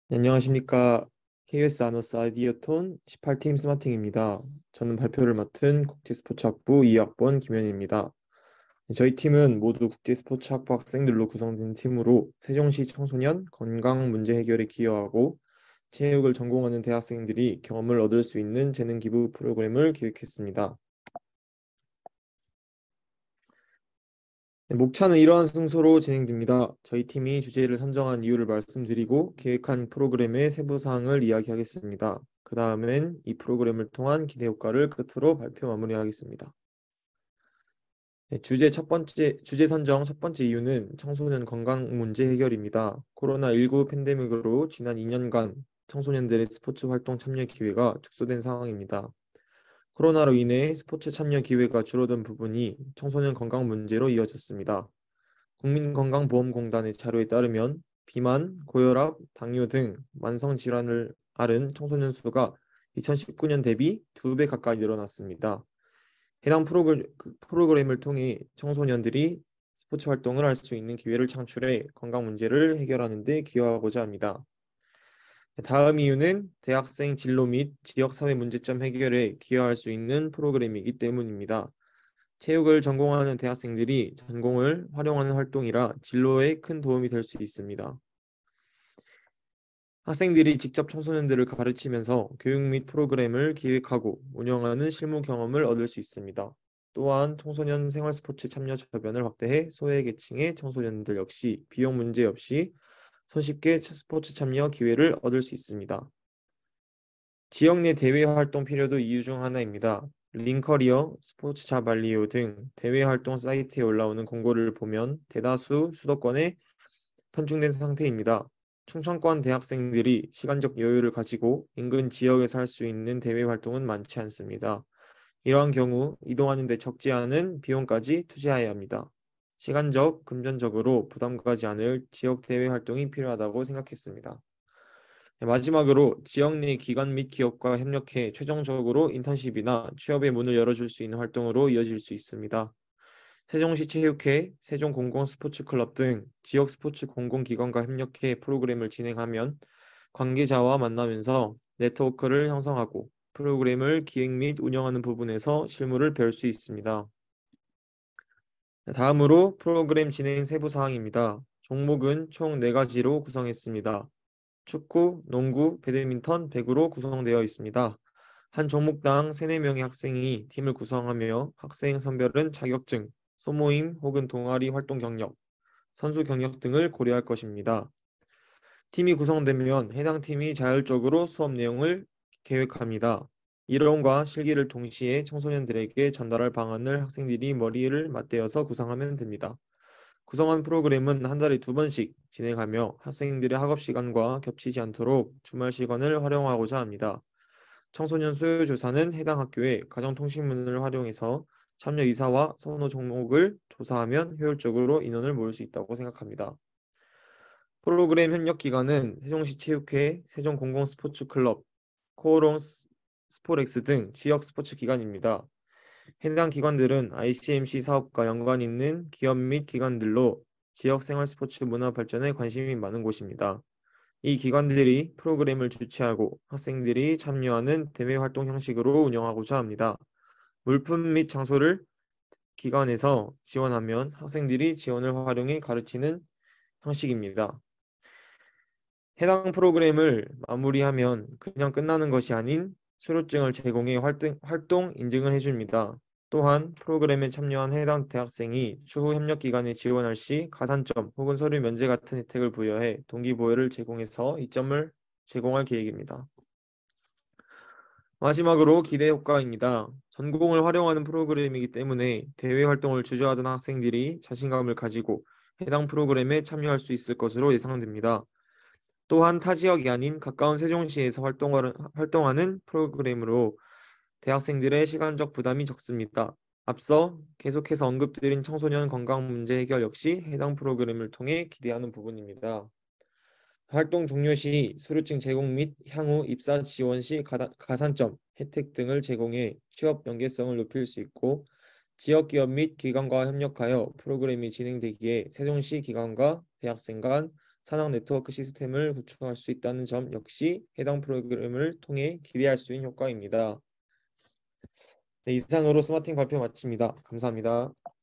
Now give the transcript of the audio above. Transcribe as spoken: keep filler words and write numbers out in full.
네, 안녕하십니까. 케이유에스 아너스 아이디어톤 십팔 팀 스마팅입니다. 저는 발표를 맡은 국제스포츠학부 이 학번 김현입니다. 저희 팀은 모두 국제스포츠학부 학생들로 구성된 팀으로 세종시 청소년 건강 문제 해결에 기여하고 체육을 전공하는 대학생들이 경험을 얻을 수 있는 재능 기부 프로그램을 기획했습니다. 네, 목차는 이러한 순서로 진행됩니다. 저희 팀이 주제를 선정한 이유를 말씀드리고 계획한 프로그램의 세부 사항을 이야기하겠습니다. 그 다음엔 이 프로그램을 통한 기대 효과를 끝으로 발표 마무리하겠습니다. 네, 주제 첫 번째, 주제 선정 첫 번째 이유는 청소년 건강 문제 해결입니다. 코로나십구 팬데믹으로 지난 이 년간 청소년들의 스포츠 활동 참여 기회가 축소된 상황입니다. 코로나로 인해 스포츠 참여 기회가 줄어든 부분이 청소년 건강 문제로 이어졌습니다. 국민건강보험공단의 자료에 따르면 비만, 고혈압, 당뇨 등 만성 질환을 앓은 청소년 수가 이천십구 년 대비 두 배 가까이 늘어났습니다. 해당 프로그램, 그 프로그램을 통해 청소년들이 스포츠 활동을 할 수 있는 기회를 창출해 건강 문제를 해결하는 데 기여하고자 합니다. 다음 이유는 대학생 진로 및 지역사회 문제점 해결에 기여할 수 있는 프로그램이기 때문입니다. 체육을 전공하는 대학생들이 전공을 활용하는 활동이라 진로에 큰 도움이 될 수 있습니다. 학생들이 직접 청소년들을 가르치면서 교육 및 프로그램을 기획하고 운영하는 실무 경험을 얻을 수 있습니다. 또한 청소년 생활 스포츠 참여 저변을 확대해 소외계층의 청소년들 역시 비용 문제 없이 손쉽게 스포츠 참여 기회를 얻을 수 있습니다. 지역 내 대외 활동 필요도 이유 중 하나입니다. 링커리어, 스포츠 자발리오 등 대외 활동 사이트에 올라오는 공고를 보면 대다수 수도권에 편중된 상태입니다. 충청권 대학생들이 시간적 여유를 가지고 인근 지역에서 할 수 있는 대외 활동은 많지 않습니다. 이러한 경우 이동하는 데 적지 않은 비용까지 투자해야 합니다. 시간적, 금전적으로 부담 가지 않을 지역 대외 활동이 필요하다고 생각했습니다. 네, 마지막으로 지역 내 기관 및 기업과 협력해 최종적으로 인턴십이나 취업의 문을 열어줄 수 있는 활동으로 이어질 수 있습니다. 세종시 체육회, 세종공공스포츠클럽 등 지역 스포츠 공공기관과 협력해 프로그램을 진행하면 관계자와 만나면서 네트워크를 형성하고 프로그램을 기획 및 운영하는 부분에서 실무를 배울 수 있습니다. 다음으로 프로그램 진행 세부 사항입니다. 종목은 총 네 가지로 구성했습니다. 축구, 농구, 배드민턴, 배구로 구성되어 있습니다. 한 종목당 세, 네 명의 학생이 팀을 구성하며 학생 선별은 자격증, 소모임 혹은 동아리 활동 경력, 선수 경력 등을 고려할 것입니다. 팀이 구성되면 해당 팀이 자율적으로 수업 내용을 계획합니다. 이론과 실기를 동시에 청소년들에게 전달할 방안을 학생들이 머리를 맞대어서 구상하면 됩니다. 구성한 프로그램은 한 달에 두 번씩 진행하며 학생들의 학업 시간과 겹치지 않도록 주말 시간을 활용하고자 합니다. 청소년 수요 조사는 해당 학교의 가정통신문을 활용해서 참여 의사와 선호 종목을 조사하면 효율적으로 인원을 모을 수 있다고 생각합니다. 프로그램 협력 기관은 세종시 체육회, 세종공공스포츠클럽, 코오롱 스포렉스 등 지역 스포츠 기관입니다. 해당 기관들은 아이씨엠씨 사업과 연관 있는 기업 및 기관들로 지역 생활 스포츠 문화 발전에 관심이 많은 곳입니다. 이 기관들이 프로그램을 주최하고 학생들이 참여하는 대외 활동 형식으로 운영하고자 합니다. 물품 및 장소를 기관에서 지원하면 학생들이 지원을 활용해 가르치는 형식입니다. 해당 프로그램을 마무리하면 그냥 끝나는 것이 아닌 수료증을 제공해 활동, 활동 인증을 해줍니다. 또한 프로그램에 참여한 해당 대학생이 추후 협력기관에 지원할 시 가산점 혹은 서류 면제 같은 혜택을 부여해 동기부여를 제공해서 이점을 제공할 계획입니다. 마지막으로 기대 효과입니다. 전공을 활용하는 프로그램이기 때문에 대외 활동을 주저하던 학생들이 자신감을 가지고 해당 프로그램에 참여할 수 있을 것으로 예상됩니다. 또한 타 지역이 아닌 가까운 세종시에서 활동하는, 활동하는 프로그램으로 대학생들의 시간적 부담이 적습니다. 앞서 계속해서 언급드린 청소년 건강 문제 해결 역시 해당 프로그램을 통해 기대하는 부분입니다. 활동 종료 시 수료증 제공 및 향후 입사 지원 시 가다, 가산점, 혜택 등을 제공해 취업 연계성을 높일 수 있고 지역 기업 및 기관과 협력하여 프로그램이 진행되기에 세종시 기관과 대학생 간 산학 네트워크 시스템을 구축할 수 있다는 점 역시 해당 프로그램을 통해 기대할 수 있는 효과입니다. 네, 이상으로 스마팅 발표 마칩니다. 감사합니다.